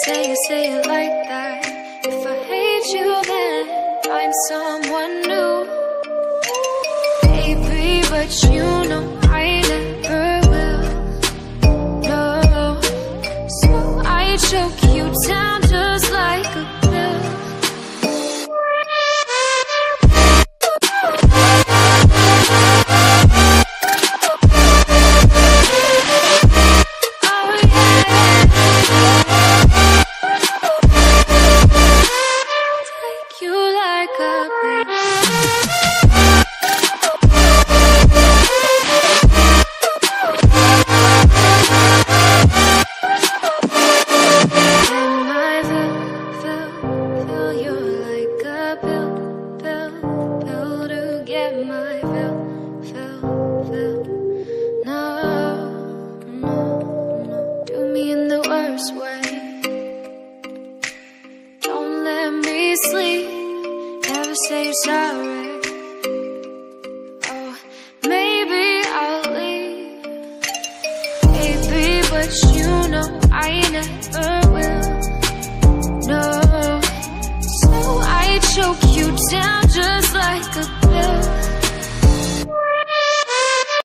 say it like that. If I hate you, then find someone new. Baby, but you know I never will. No, so I choke you down just like a pill. Sleep, never say you're sorry. Oh, maybe I'll leave, baby, but you know I never will. No, so I choke you down